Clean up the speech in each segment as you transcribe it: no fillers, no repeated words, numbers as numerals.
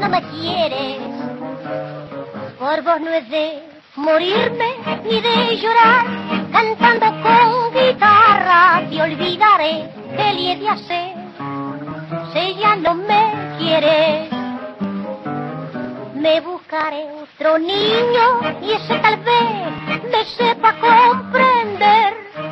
no me quieres. Por vos no he de morirme ni de llorar, cantando con guitarra te olvidaré que le he de hacer. Si ya no me quieres, me buscaré otro niño y ese tal vez me sepa comprender.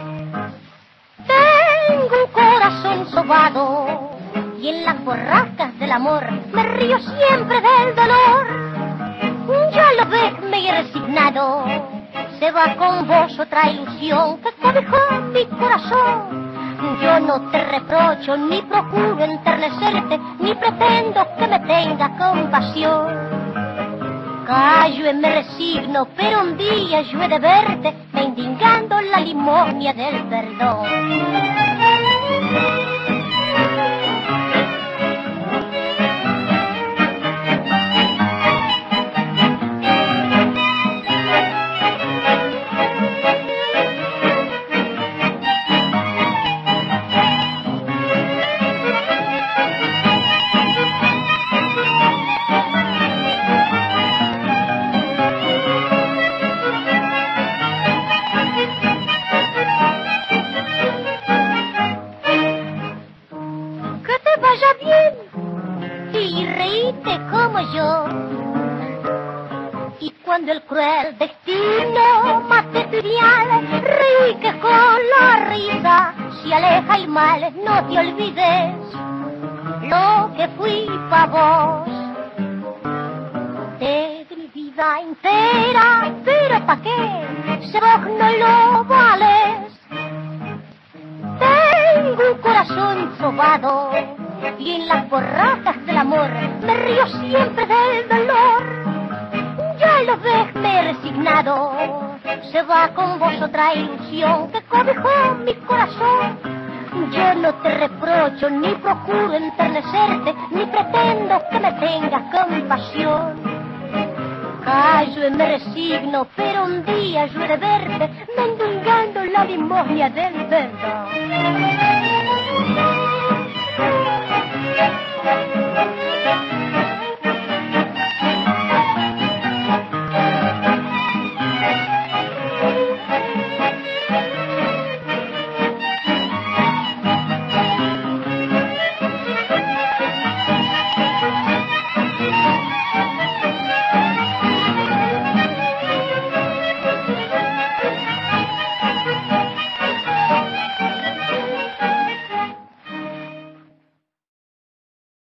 Tengo un corazón sobado y en las borrascas del amor me río siempre del dolor. Ya lo ves, me he resignado, se va con vos otra ilusión que cobijó mi corazón. Yo no te reprocho, ni procuro enternecerte, ni pretendo que me tengas compasión. Callo y me resigno, pero un día yo he de verte mendigando la limosna del perdón. Vaya bien y reíte como yo. Y cuando el cruel destino mate tu ideal, reí que con la risa se aleja el mal. No te olvides lo que fui pa' vos. De mi vida entera, pero ¿pa' qué? Si vos no lo vales. Tengo un corazón sobado y en las borrascas del amor me río siempre del dolor. Ya lo ves, me he resignado, se va con vos otra ilusión que cobijó mi corazón. Yo no te reprocho, ni procuro enternecerte, ni pretendo que me tengas compasión. Callo y me resigno, pero un día yo he de verte mendigando la limosna del perdón.